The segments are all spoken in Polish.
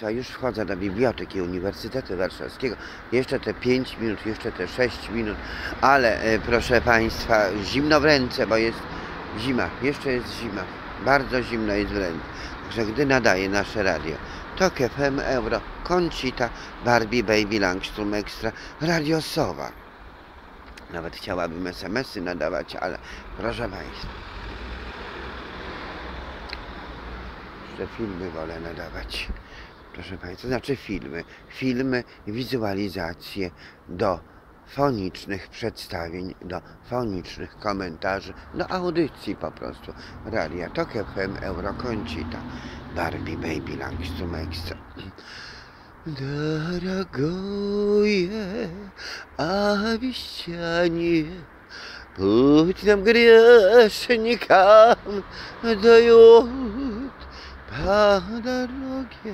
Już wchodzę do Biblioteki Uniwersytetu Warszawskiego. Jeszcze te 5 minut, jeszcze te 6 minut, ale proszę Państwa, zimno w ręce, bo jest zima, jeszcze jest zima. Bardzo zimno jest w ręce. Także gdy nadaje nasze radio, TOK FM, Euro, Conchita, Barbie, Baby, Langstrom Extra, Radio Sowa. Nawet chciałabym SMS-y nadawać, ale proszę Państwa, jeszcze filmy wolę nadawać. Proszę Państwa, to znaczy filmy, wizualizacje do fonicznych przedstawień, do fonicznych komentarzy, do audycji po prostu radia TOK FM, Euro, Conchita, Barbie, Baby, Langstrom Extra. Дорогое обещание, путь нам грешникам дает по дороге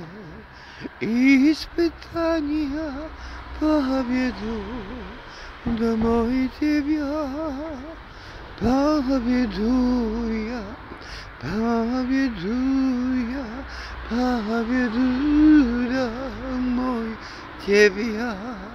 испытания, поведу домой тебя, поведу я, поведу домой тебя.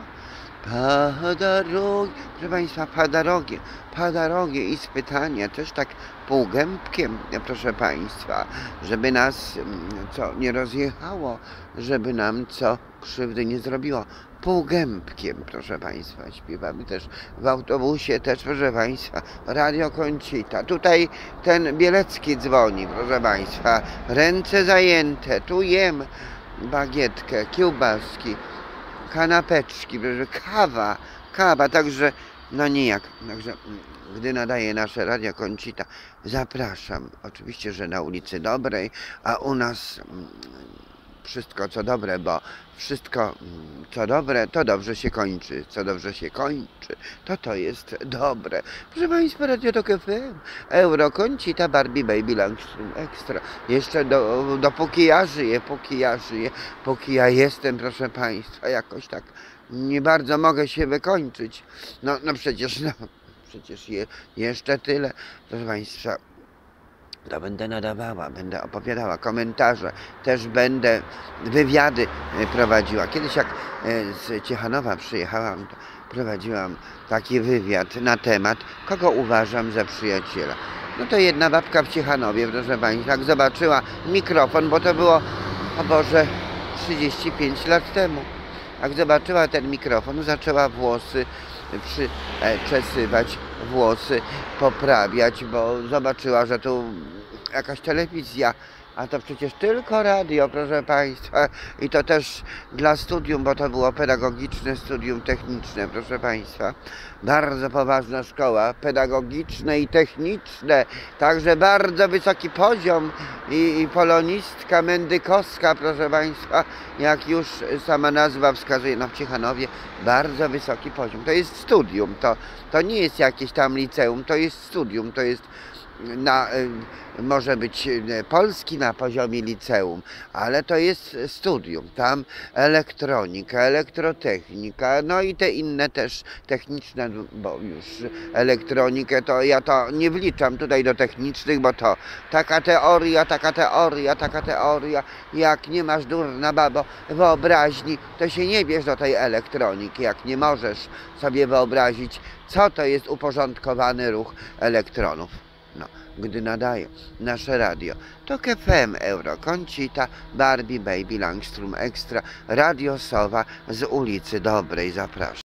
Po dorogie, proszę Państwa, po dorogie i spytania, też tak półgębkiem, proszę Państwa, żeby nas co nie rozjechało, żeby nam co krzywdy nie zrobiło. Półgębkiem, proszę Państwa, śpiewamy też w autobusie, też proszę Państwa, Radio Conchita. Tutaj ten Bielecki dzwoni, proszę Państwa, ręce zajęte, tu jem bagietkę, kiełbaski, kanapeczki, kawa, także no nijak. Także gdy nadaje nasze Radio Conchita, zapraszam. Oczywiście, że na ulicy Dobrej, a u nas wszystko co dobre, bo wszystko co dobre, to dobrze się kończy. Co dobrze się kończy, to jest dobre. Proszę Państwa, Radio TOK FM, Euro, Conchita, Barbie, Baby, Langstrom Extra. Jeszcze dopóki ja żyję, póki ja jestem, proszę Państwa, jakoś tak nie bardzo mogę się wykończyć. No przecież jeszcze tyle, proszę Państwa. To będę nadawała, będę opowiadała komentarze, też będę wywiady prowadziła. Kiedyś jak z Ciechanowa przyjechałam, to prowadziłam taki wywiad na temat, kogo uważam za przyjaciela. No to jedna babka w Ciechanowie, proszę Państwa, jak zobaczyła mikrofon, bo to było, o Boże, 35 lat temu. Jak zobaczyła ten mikrofon, zaczęła włosy przeczesywać, włosy poprawiać, bo zobaczyła, że tu jakaś telewizja, a to przecież tylko radio, proszę Państwa, i to też dla studium, bo to było pedagogiczne studium techniczne, proszę Państwa. Bardzo poważna szkoła, pedagogiczne i techniczne, także bardzo wysoki poziom i polonistka mendykowska, proszę Państwa, jak już sama nazwa wskazuje, no w Ciechanowie bardzo wysoki poziom. To jest studium, to nie jest jakieś tam liceum, to jest studium, to jest może być polski na poziomie liceum, ale to jest studium. Tam elektronika, elektrotechnika, no i te inne też techniczne, bo już elektronikę to ja to nie wliczam tutaj do technicznych, bo to taka teoria, jak nie masz, durna babo, wyobraźni, to się nie bierz do tej elektroniki, jak nie możesz sobie wyobrazić, co to jest uporządkowany ruch elektronów. No, gdy nadaje nasze radio TOK FM, Euro, Conchita, Barbie, Baby, Langstrom Extra, Radio Sowa z ulicy Dobrej. Zapraszam.